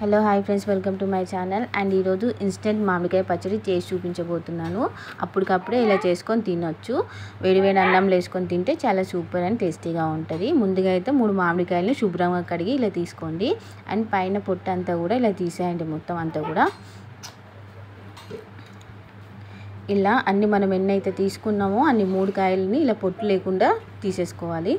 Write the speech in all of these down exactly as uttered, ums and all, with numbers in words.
Hello hi friends, welcome to my channel. And ఈరోజు instant మామిడికాయ పచ్చడి చేసి చూపించబోతున్నాను. అప్పటికప్పుడే ఇలా చేసుకొని తినొచ్చు. వేడివేడి అన్నంలో వేసుకొని తింటే చాలా సూపర్ అండ్ టేస్టీగా ఉంటుంది. ముందుగా అయితే మూడు మామిడికాయలను శుభ్రంగా కడిగి ఇలా తీసుకోండి. అండ్ పైన పొట్టు అంతా కూడా ఇలా తీసేయండి. మొత్తం అంతా కూడా ఇలా అన్ని మనం ఎన్నైతే తీసుకున్నామో అన్ని మూడు కాయలని ఇలా పొట్టు లేకుండా తీసేసుకోవాలి.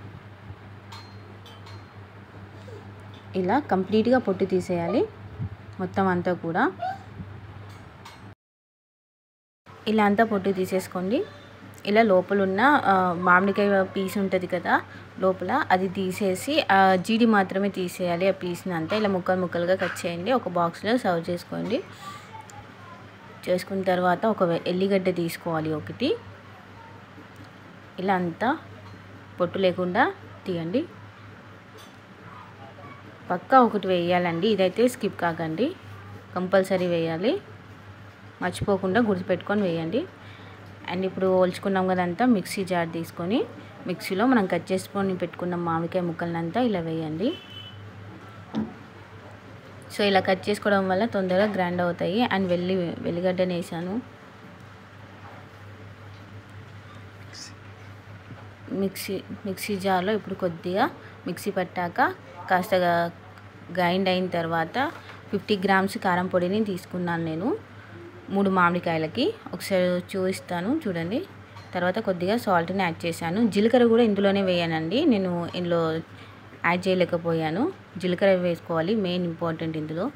ఇలా కంప్లీట్గా పొట్టు తీసేయాలి మొత్తం అంతా కూడా. ఇలా అంతా పొట్టు తీసేసుకోండి. ఇలా లోపల ఉన్న మామిడికాయ పీస్ ఉంటుంది కదా లోపల, అది తీసేసి జీడి మాత్రమే తీసేయాలి. ఆ పీస్ని అంతా ఇలా ముక్కలు ముక్కలుగా కట్ చేయండి. ఒక బాక్స్లో సర్వ్ చేసుకోండి. చేసుకున్న తర్వాత ఒక ఎల్లిగడ్డ తీసుకోవాలి ఒకటి. ఇలా అంతా పొట్టు లేకుండా తీయండి. పక్కా ఒకటి వేయాలండి, ఇదైతే స్కిప్ కాకండి, కంపల్సరీ వేయాలి. మర్చిపోకుండా గుర్తుపెట్టుకొని వేయండి. అండ్ ఇప్పుడు ఒలుచుకున్నాం కదంతా మిక్సీ జార్ తీసుకొని మిక్సీలో మనం కట్ చేసుకొని పెట్టుకున్న మామిడికాయ ముక్కలనంతా ఇలా వేయండి. సో ఇలా కట్ చేసుకోవడం వల్ల తొందరగా గ్రైండ్ అవుతాయి. అండ్ వెల్లి వెల్లిగడ్డని వేసాను. మిక్సీ మిక్సీ జార్లో ఇప్పుడు కొద్దిగా మిక్సీ పట్టాక కాస్త గ్రైండ్ అయిన తర్వాత ఫిఫ్టీ గ్రామ్స్ కారం పొడిని తీసుకున్నాను నేను మూడు మామిడికాయలకి. ఒకసారి చూపిస్తాను చూడండి. తర్వాత కొద్దిగా సాల్ట్ని యాడ్ చేశాను. జీలకర్ర కూడా ఇందులోనే వేయానండి, నేను ఇందులో యాడ్ చేయలేకపోయాను. జీలకర్ర వేసుకోవాలి, మెయిన్ ఇంపార్టెంట్ ఇందులో.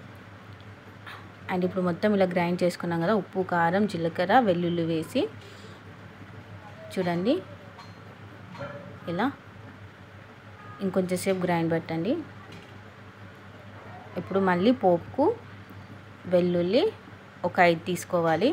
అండ్ ఇప్పుడు మొత్తం ఇలా గ్రైండ్ చేసుకున్నాం కదా, ఉప్పు కారం జీలకర్ర వెల్లుల్లి వేసి చూడండి. ఇలా ఇంకొంచెం సేపు గ్రైండ్ పెట్టండి. ఇప్పుడు మళ్ళీ పోపుకు వెల్లుల్లి ఒక ఐదు తీసుకోవాలి.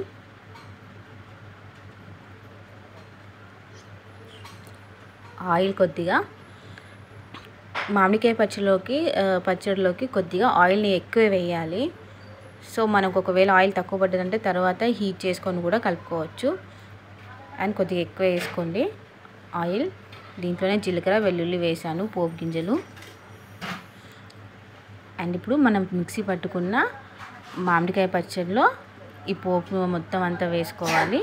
ఆయిల్ కొద్దిగా, మామిడికాయ పచ్చడిలోకి పచ్చడిలోకి కొద్దిగా ఆయిల్ని ఎక్కువ వేయాలి. సో మనకు ఒకవేళ ఆయిల్ తక్కువ పడ్డదంటే తర్వాత హీట్ చేసుకొని కూడా కలుపుకోవచ్చు. అండ్ కొద్దిగా ఎక్కువ వేసుకోండి ఆయిల్. దీంట్లోనే జీలకర్ర వెల్లుల్లి వేసాను, పోపు గింజలు. అండ్ ఇప్పుడు మనం మిక్సీ పట్టుకున్న మామిడికాయ పచ్చడిలో ఈ పోపు మొత్తం అంతా వేసుకోవాలి.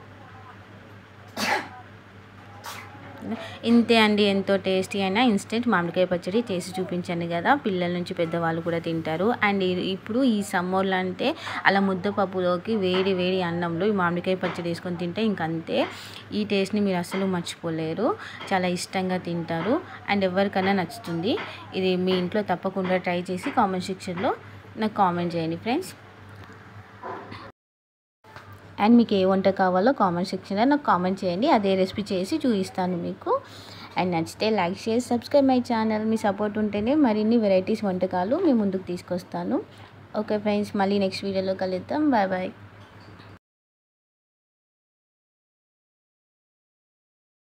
ఇంతే అండి, ఎంతో టేస్టీ అయినా ఇన్స్టెంట్ మామిడికాయ పచ్చడి చేసి చూపించాను కదా, పిల్లల నుంచి పెద్దవాళ్ళు కూడా తింటారు. అండ్ ఇప్పుడు ఈ సమ్మర్లో అంటే అలా ముద్దపప్పులోకి వేడి వేడి అన్నంలో ఈ మామిడికాయ పచ్చడి వేసుకొని తింటే ఇంకంతే. ఈ టేస్ట్ని మీరు అసలు మర్చిపోలేరు, చాలా ఇష్టంగా తింటారు. అండ్ ఎవరికైనా నచ్చుతుంది. ఇది మీ ఇంట్లో తప్పకుండా ట్రై చేసి కామెంట్ సెక్షన్లో నాకు కామెంట్ చేయండి ఫ్రెండ్స్. అండ్ మీకు ఏ వంట కావాలో కామెంట్ సెక్షన్లో నాకు కామెంట్ చేయండి, అదే రెసిపీ చేసి చూపిస్తాను మీకు. అండ్ నచ్చితే like share subscribe my channel. మీ సపోర్ట్ ఉంటేనే మరిన్ని వెరైటీస్ వంటకాలు మీ ముందుకు తీసుకొస్తాను. ఓకే ఫ్రెండ్స్, మళ్ళీ నెక్స్ట్ వీడియోలో కలుద్దాం. Bye bye.